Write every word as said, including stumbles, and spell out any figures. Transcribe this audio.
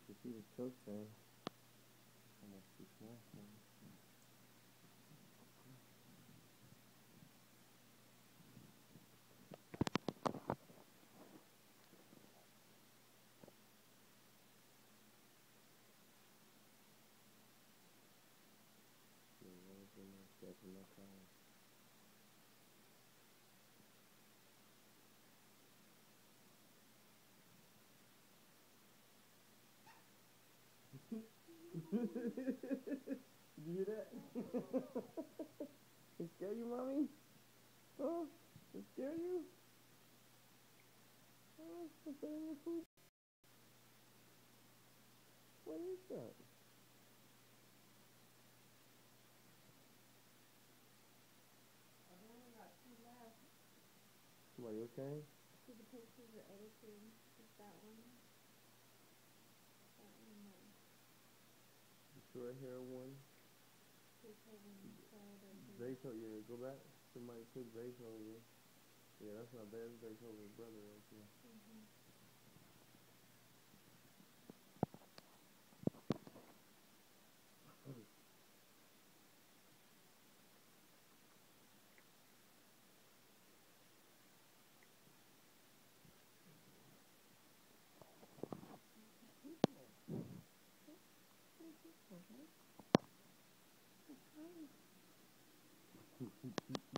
can see the choke there. Almost too small for me. Did you hear that? It scare you, mommy? Huh? It scare you? Huh? What's that in your food? What is that? I've only got two left. Are you okay? See the pictures are edited. Just that one. That one there. The short hair one. Beethoven, yeah, go back. Somebody took Beethoven. Yeah, that's not bad. That's Beethoven's brother right there. Mm-hmm. Keep, keep, keep.